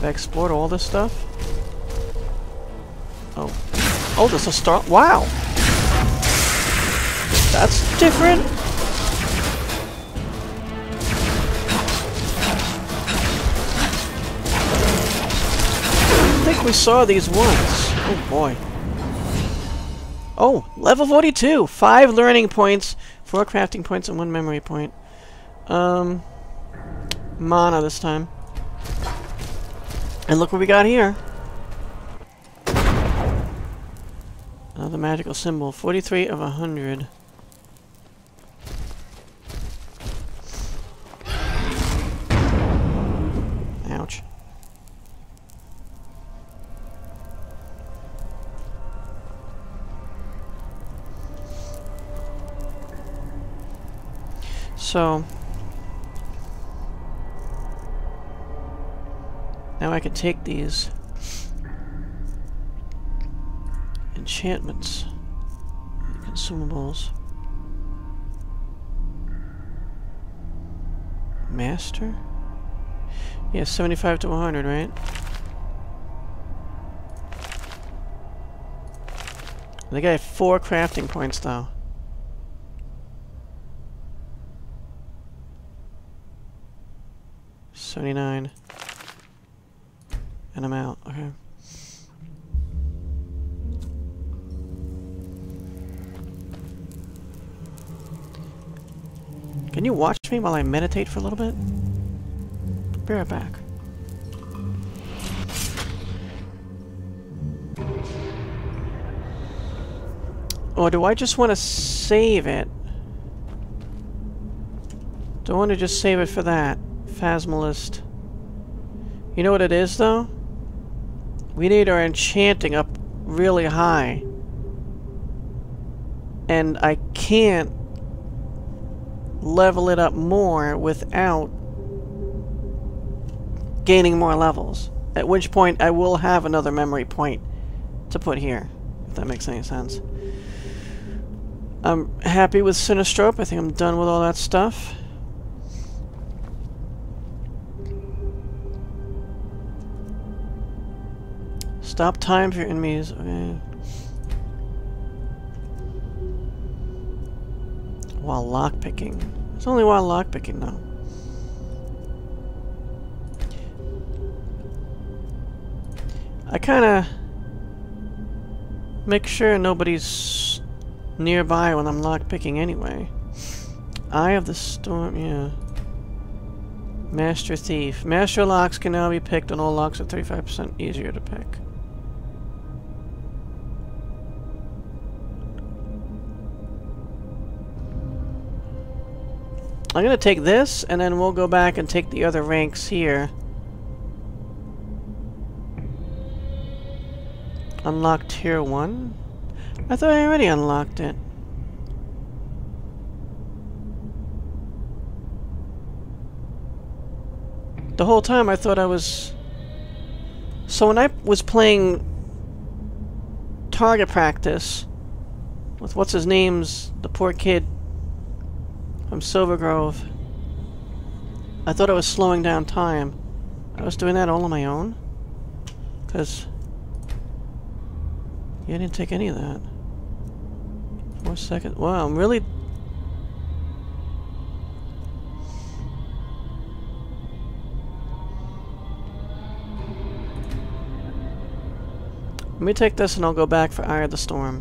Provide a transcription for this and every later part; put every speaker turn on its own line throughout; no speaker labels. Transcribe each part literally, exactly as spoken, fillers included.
I explored all this stuff? Oh. Oh, there's a star. Wow! That's different! I think we saw these once. Oh boy. Oh, level forty-two! Five learning points, four crafting points, and one memory point. Um, mana this time. And look what we got here. Another magical symbol. forty-three of a hundred. Ouch. So now I can take these enchantments, consumables, master. Yeah, seventy-five to one hundred, right? I think I have four crafting points though. seventy-nine. And I'm out. Okay. Can you watch me while I meditate for a little bit? Be right back. Or do I just want to save it? Do I want to just save it for that? Phasmalist. You know what it is, though? We need our enchanting up really high. And I can't level it up more without gaining more levels. At which point I will have another memory point to put here, if that makes any sense. I'm happy with Sinistrope. I think I'm done with all that stuff. Stop time for your enemies. Okay. While lockpicking. It's only while lockpicking, though. I kind of make sure nobody's nearby when I'm lockpicking anyway. Eye of the Storm, yeah. Master Thief. Master locks can now be picked, and all locks are thirty-five percent easier to pick. I'm gonna take this, and then we'll go back and take the other ranks here. Unlock tier one? I thought I already unlocked it. The whole time I thought I was... So when I was playing target practice with what's his name's, the poor kid from Silvergrove, I thought I was slowing down time. I was doing that all on my own? Because... yeah, I didn't take any of that. Four seconds. Wow, I'm really... Let me take this and I'll go back for Eye of the Storm.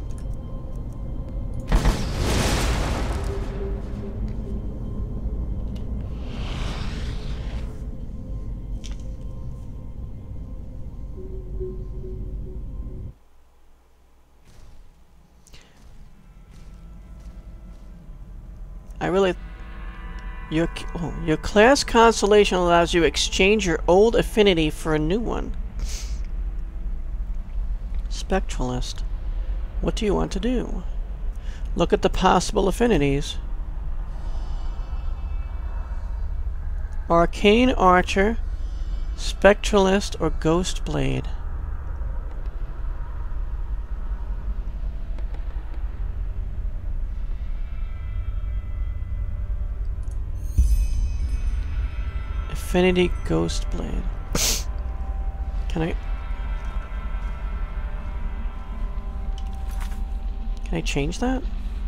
I really... Your, oh, your class constellation allows you to exchange your old affinity for a new one. Spectralist. What do you want to do? Look at the possible affinities. Arcane Archer, Spectralist, or Ghost Blade. Affinity Ghost Blade. Can I... Can I change that?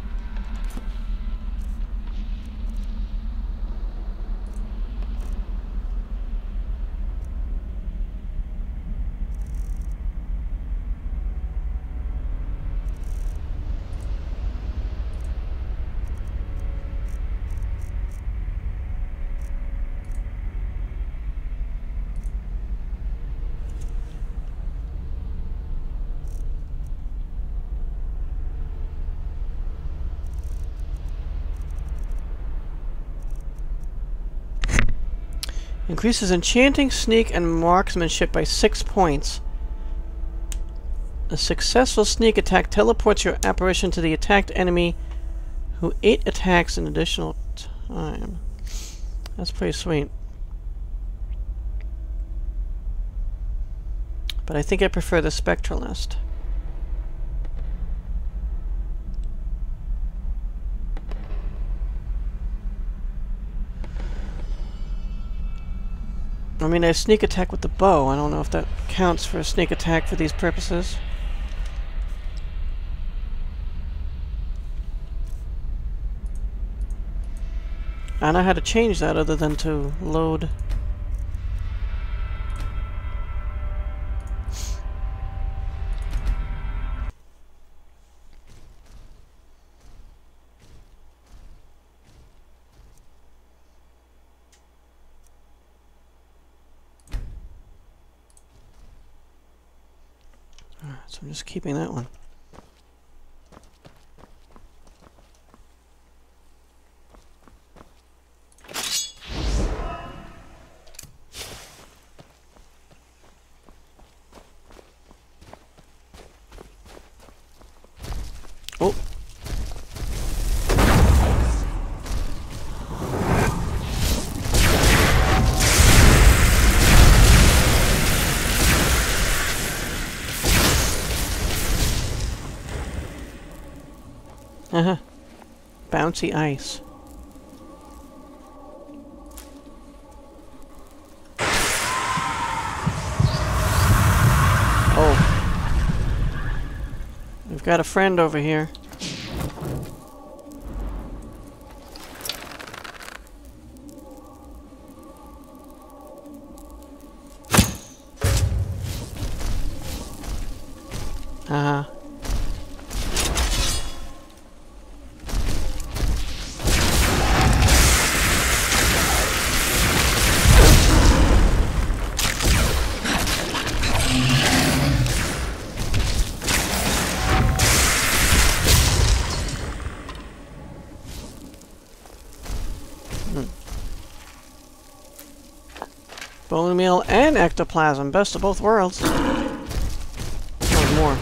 Increases enchanting, sneak, and marksmanship by six points. A successful sneak attack teleports your apparition to the attacked enemy, who eight attacks an additional time. That's pretty sweet. But I think I prefer the Spectralist. I mean, I have sneak attack with the bow. I don't know if that counts for a sneak attack for these purposes. I don't know how to change that other than to load. Alright, so I'm just keeping that one. Oh. Uh-huh. Bouncy ice. Oh. We've got a friend over here. Uh-huh. Bone meal and ectoplasm. Best of both worlds. Or more.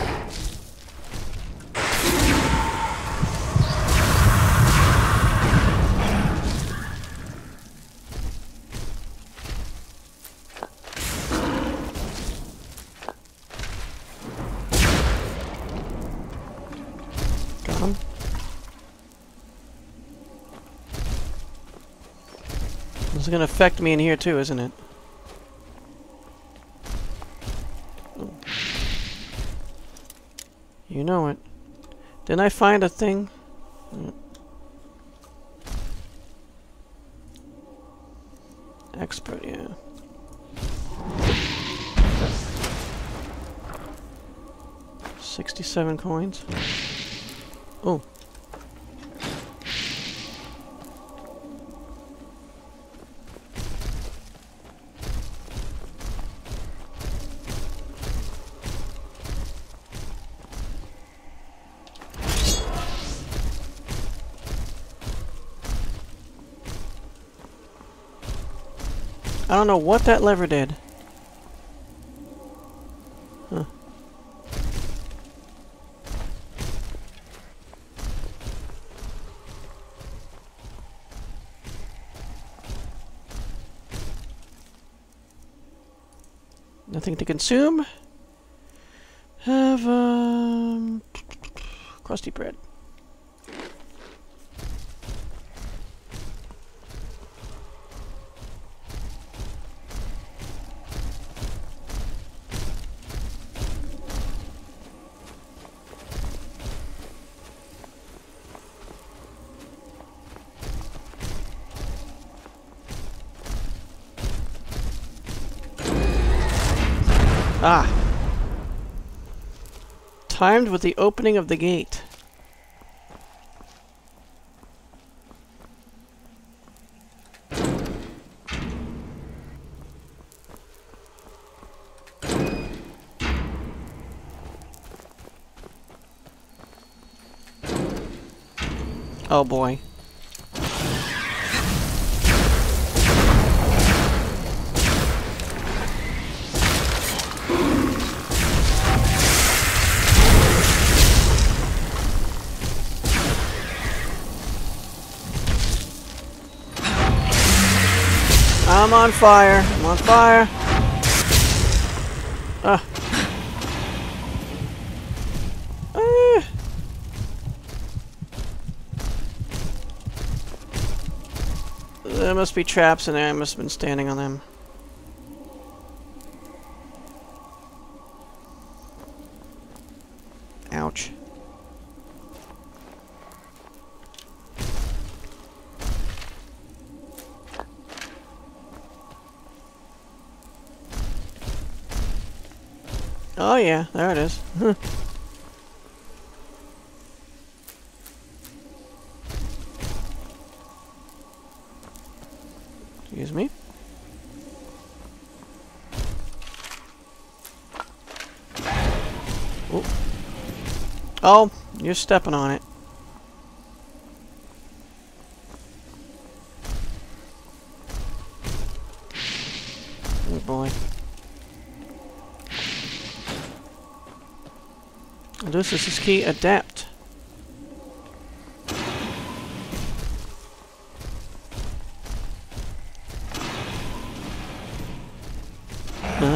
Gone. This is going to affect me in here too, isn't it? Oh. You know it. Didn't I find a thing? Mm. Expert, yeah. Sixty-seven coins. Oh. I don't know what that lever did. Huh. Nothing to consume. Have, um... crusty bread. Ah! Timed with the opening of the gate. Oh boy. I'm on fire. I'm on fire. Ah. Ah. There must be traps in there. I must have been standing on them. Ouch. Oh yeah, there it is. Excuse me. Ooh. Oh, you're stepping on it. Oh boy. This is his key, adapt. Uh-huh.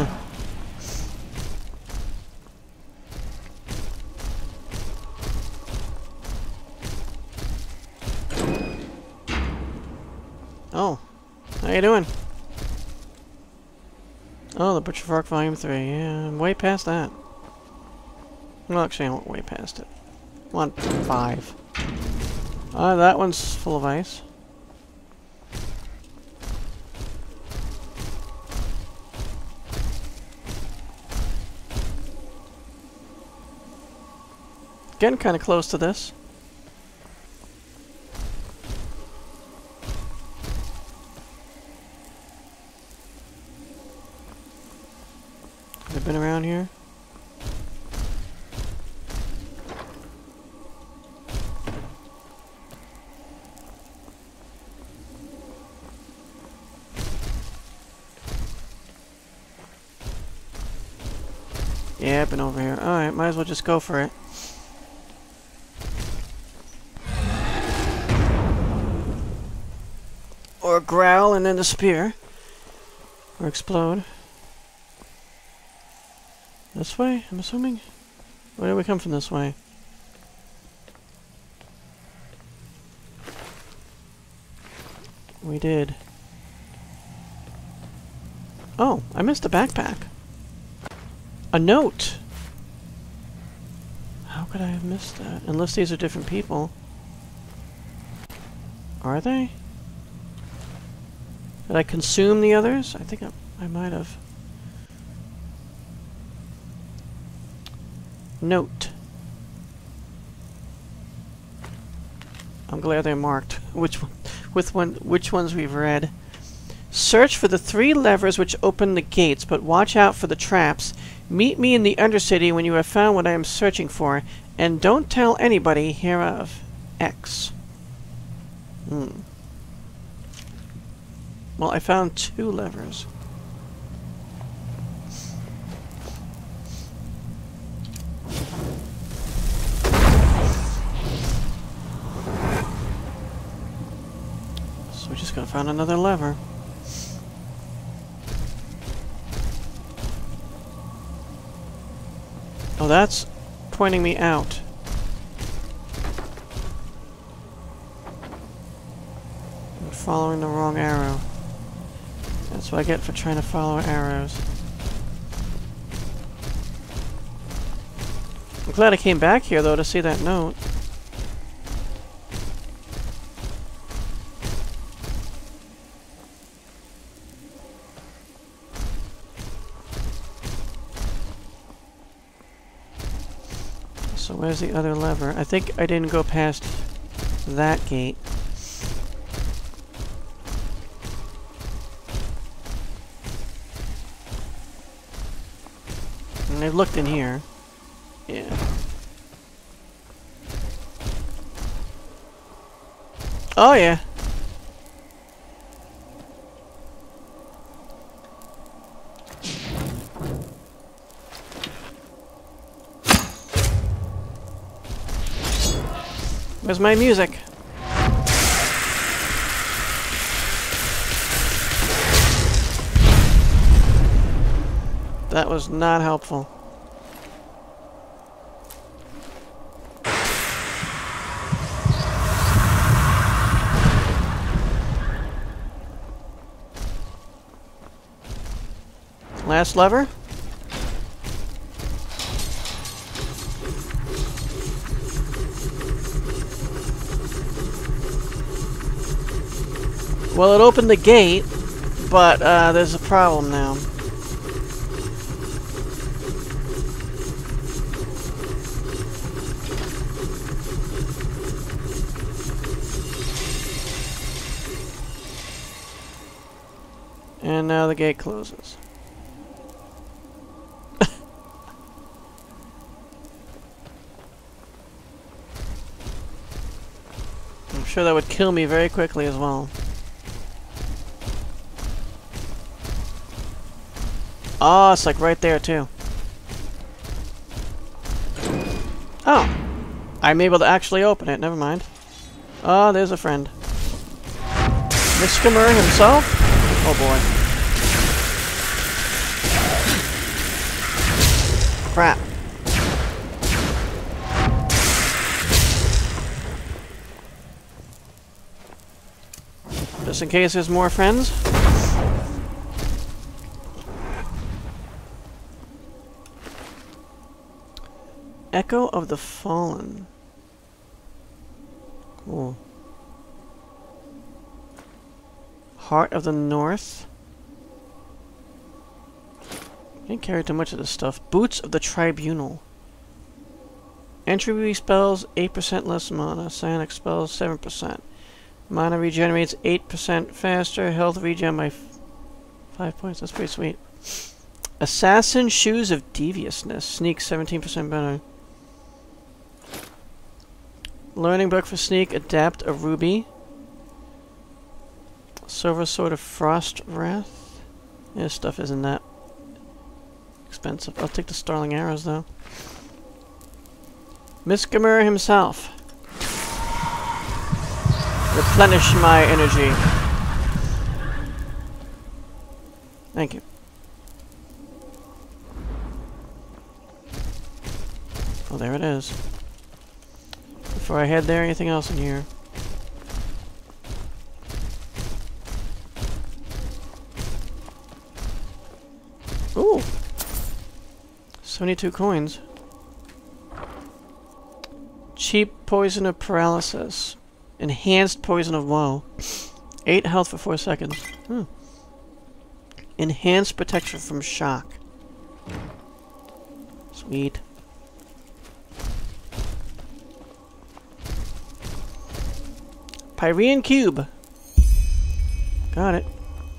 Oh, how you doing? Oh, the Butcher Fork Volume three. Yeah, I'm way past that. Well, actually, I went way past it. One, five. Ah, uh, that one's full of ice. Getting kind of close to this. Have I been around here? Yeah, I've been over here. Alright, might as well just go for it. Or growl and then disappear. Or explode. This way, I'm assuming? Where did we come from this way? We did. Oh, I missed a backpack. A note! How could I have missed that? Unless these are different people. Are they? Did I consume the others? I think I, I might have. Note. I'm glad they're marked. Which one, with one, which ones we've read. Search for the three levers which open the gates, but watch out for the traps. Meet me in the Undercity when you have found what I am searching for, and don't tell anybody hereof. X. Hmm. Well, I found two levers. So we're just gonna find another lever. Oh, that's pointing me out. I'm following the wrong arrow. That's what I get for trying to follow arrows. I'm glad I came back here, though, to see that note. So where's the other lever? I think I didn't go past that gate. And I've looked in here. Yeah. Oh yeah. Where's my music? That was not helpful. Last lever. Well, it opened the gate, but uh, there's a problem now. And now the gate closes. I'm sure that would kill me very quickly as well. Oh, it's like right there too. Oh. I'm able to actually open it, never mind. Oh, there's a friend. Miskimmer himself? Oh boy. Crap. Just in case there's more friends. Echo of the Fallen. Cool. Heart of the North. Didn't carry too much of this stuff. Boots of the Tribunal. Entry spells eight percent less mana. Psionic spells seven percent. Mana regenerates eight percent faster. Health regen by f five points. That's pretty sweet. Assassin Shoes of Deviousness. Sneak seventeen percent better. Learning book for Sneak. Adapt a Ruby. Silver Sword of Frost Wrath. Yeah, this stuff isn't that expensive. I'll take the Starling Arrows though. Miskimmer himself. Replenish my energy. Thank you. Oh, there it is. Before I head there, anything else in here? Ooh! seventy-two coins. Cheap Poison of Paralysis. Enhanced Poison of Woe. eight health for four seconds. Hmm. Enhanced Protection from Shock. Sweet. Pyrean Cube. Got it.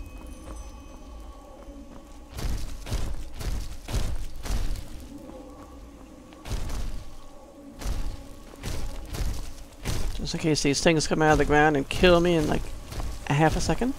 Just in case these things come out of the ground and kill me in like a half a second.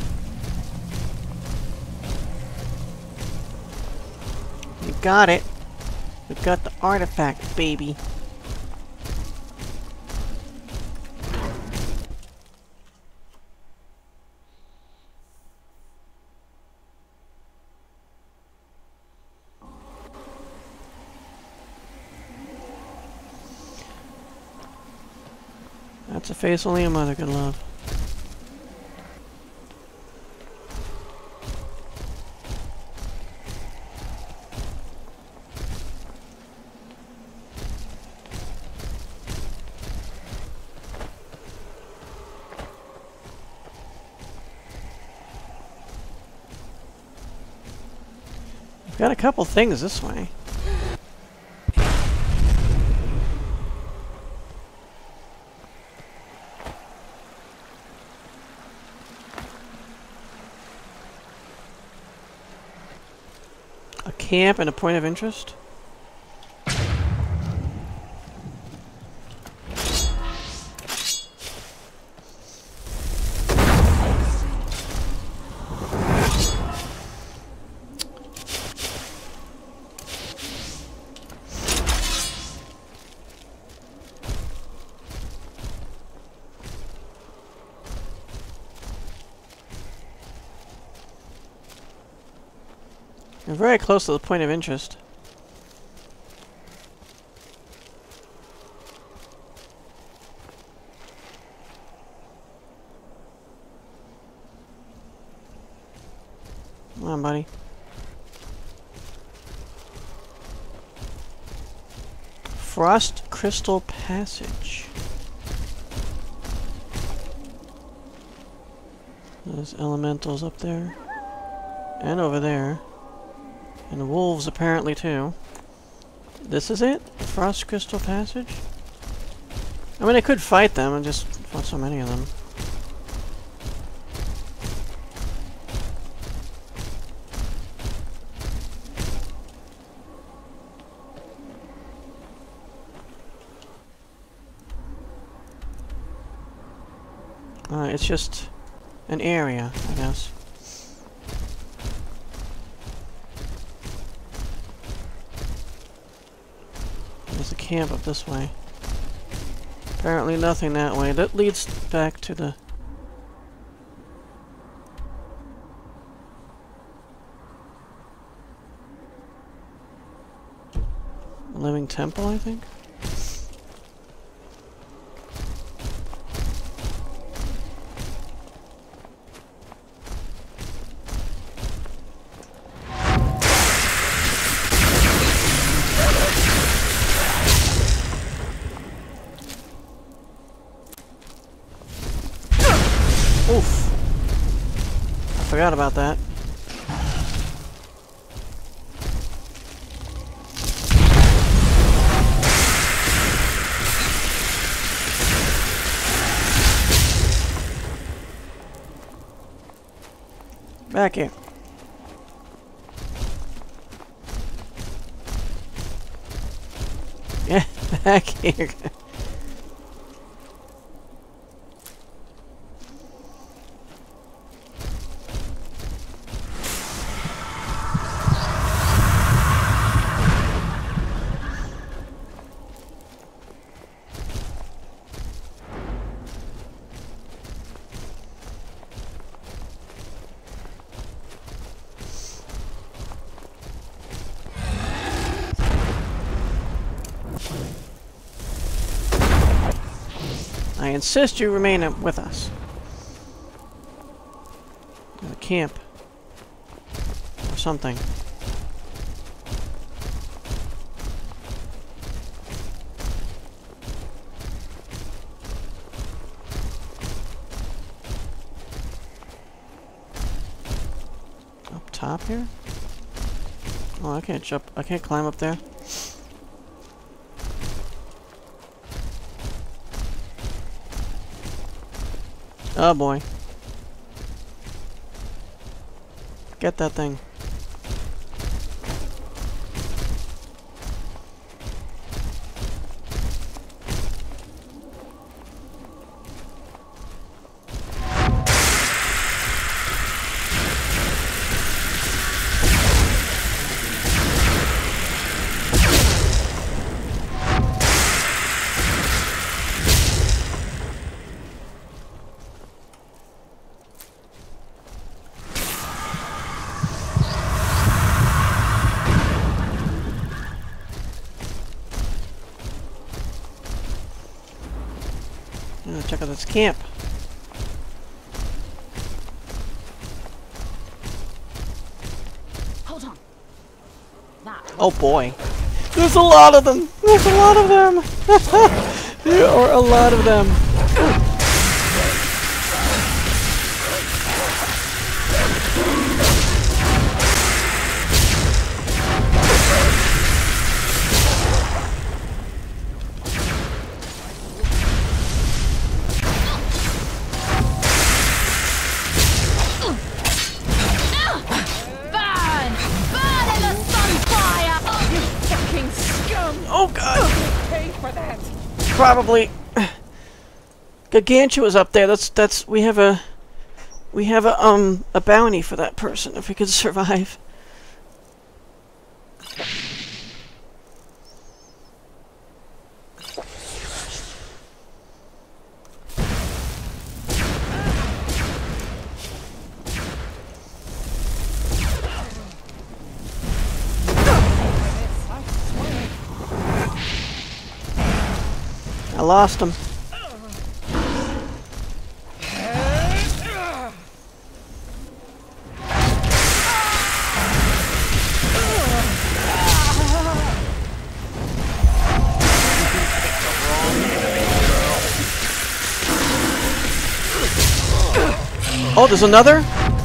Got it. We got the artifact, baby. That's a face only a mother could love. We've got a couple things this way. A camp and a point of interest? We're very close to the point of interest. Come on, buddy. Frost Crystal Passage. There's elementals up there. And over there. And wolves apparently too. This is it? Frost Crystal Passage? I mean, I could fight them and just fought so many of them. Uh, it's just an area, I guess. There's a camp up this way. Apparently nothing that way. That leads back to the... Living Temple, I think? Oof. I forgot about that. Back here. Yeah, back here. I insist you remain with us. At a camp. Or something. Up top here? Oh, I can't jump. I can't climb up there. Oh boy. Get that thing. Uh, check out this camp.
Hold on. That
Oh boy. There's a lot of them! There's a lot of them! There are a lot of them.
burn! Burn in the sunfire!
You fucking scum!
Oh god!
Pay for that!
Probably Gargantua's up there. That's that's we have a we have a um a bounty for that person if we could survive. I lost him. Oh, there's another?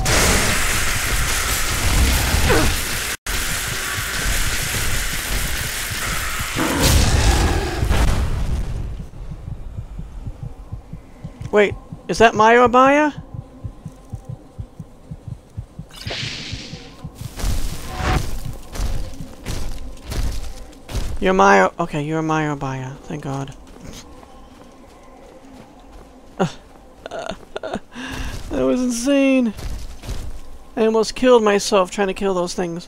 Wait, is that Maya or Maya? You're Maya. Okay, you're Maya or Maya. Thank God. That was insane. I almost killed myself trying to kill those things.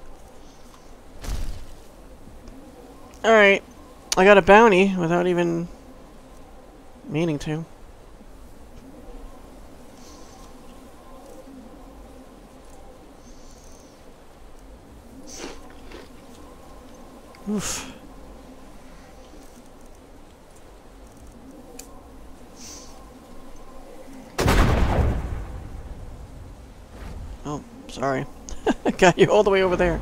Alright. I got a bounty without even meaning to. Oof. Oh, sorry. I got you all the way over there.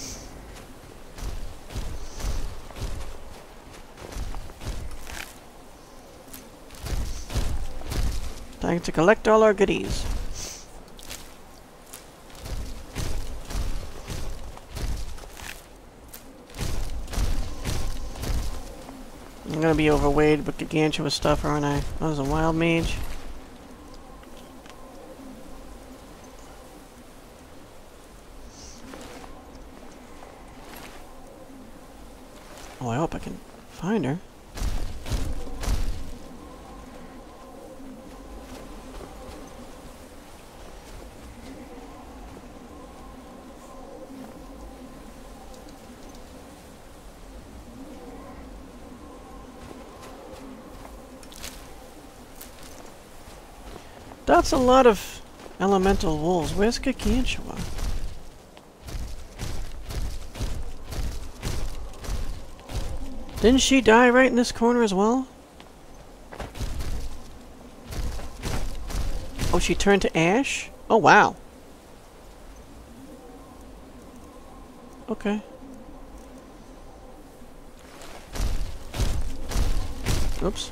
Time to collect all our goodies. I'm gonna be overweighted with Gargantua stuff, aren't I? Oh, there's a wild mage. Oh, I hope I can find her. That's a lot of elemental wolves. Where's Gargantua? Didn't she die right in this corner as well? Oh, she turned to ash? Oh, wow. Okay. Oops.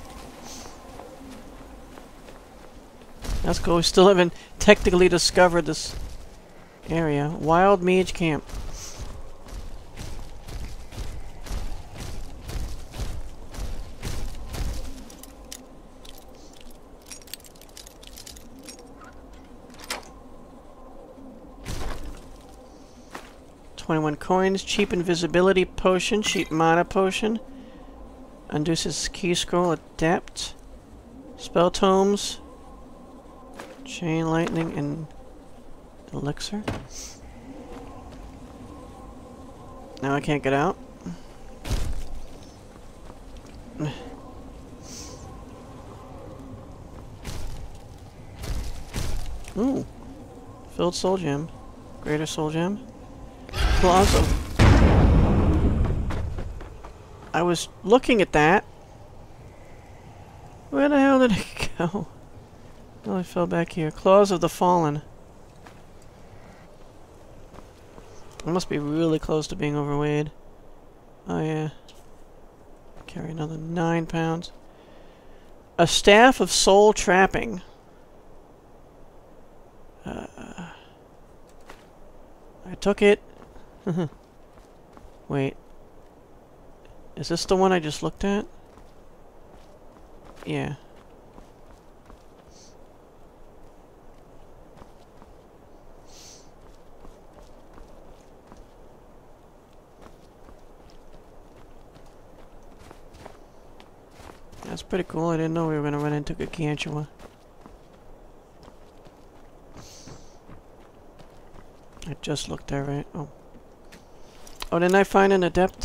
That's cool. We still haven't technically discovered this area. Wild Mage Camp. twenty-one coins, cheap invisibility potion, cheap mana potion, Unduce's key scroll, adept, spell tomes, chain lightning, and elixir. Now I can't get out. Ooh, filled soul gem, greater soul gem. Awesome. I was looking at that. Where the hell did it go? go. Well, I fell back here. Claws of the Fallen. I must be really close to being overweight. Oh yeah. Carry another nine pounds. A Staff of Soul Trapping. Uh, I took it. Wait. Is this the one I just looked at? Yeah. That's pretty cool. I didn't know we were going to run into Gargantua. I just looked there, right? Oh. Oh, didn't I find an adept?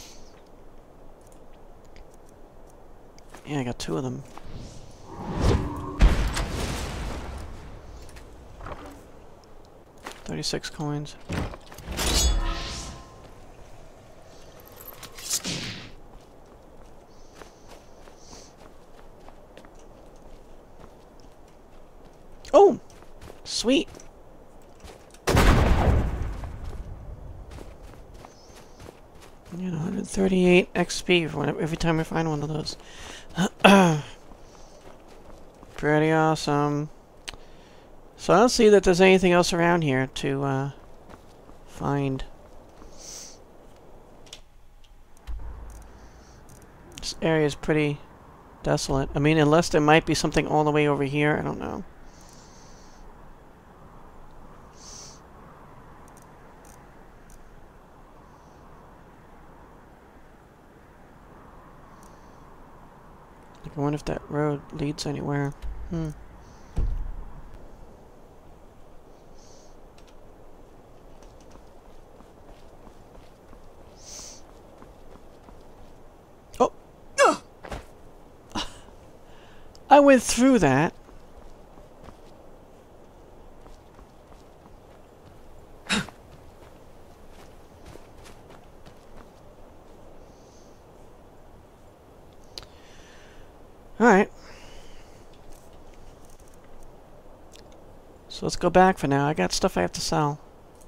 Yeah, I got two of them. Thirty-six coins. Oh! Sweet! You know, one hundred thirty-eight X P for whenever, every time I find one of those. Pretty awesome. So I don't see that there's anything else around here to uh, find. This area is pretty desolate. I mean, unless there might be something all the way over here, I don't know. I wonder if that road leads anywhere. Hmm. Oh! I went through that. Alright. So let's go back for now. I got stuff I have to sell.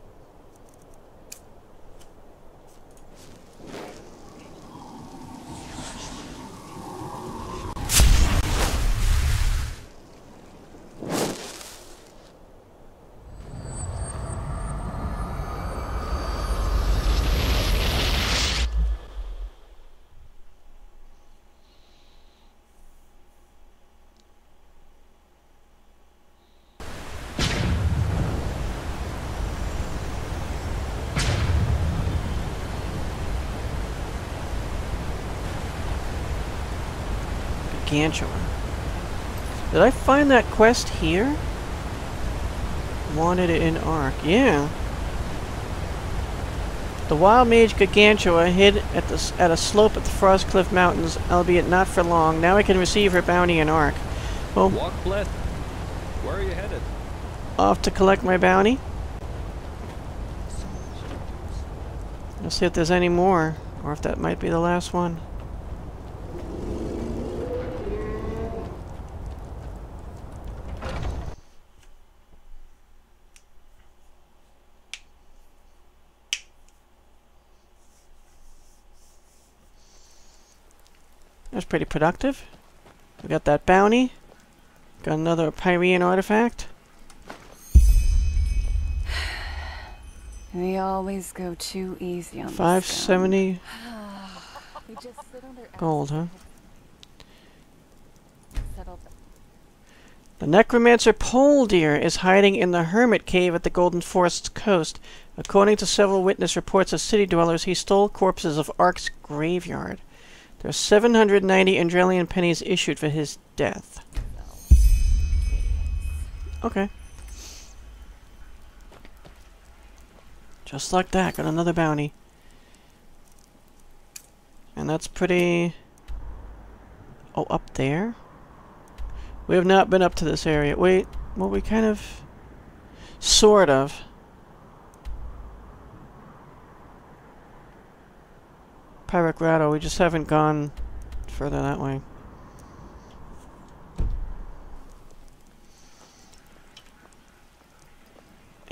Gargantua. Did I find that quest here? Wanted it in Ark. Yeah. The wild mage Gargantua hid at the at a slope at the Frostcliff Mountains, albeit not for long. Now I can receive her bounty in Ark. Well,
walk blessed. Where are you headed?
Off to collect my bounty. Let's see if there's any more, or if that might be the last one. That's pretty productive. We got that bounty. Got another Pyrean artifact.
We always go too easy on
five seventy
under
gold, huh?
settled.
The necromancer Poldir is hiding in the hermit cave at the Golden Forest's coast. According to several witness reports of city dwellers, he stole corpses of Ark's graveyard. There are seven hundred ninety Andrelian pennies issued for his death. Okay. Just like that, got another bounty. And that's pretty... Oh, up there? We have not been up to this area. Wait, well, we kind of... Sort of. Pyric Grotto, we just haven't gone further that way.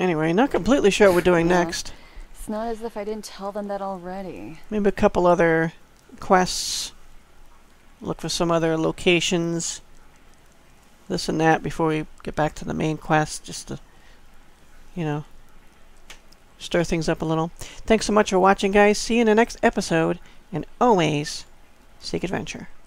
Anyway, not completely sure what we're doing
Yeah.
next.
It's not as if I didn't tell them that already.
Maybe a couple other quests. Look for some other locations. This and that before we get back to the main quest, just to, you know, stir things up a little. Thanks so much for watching, guys. See you in the next episode, and always seek adventure.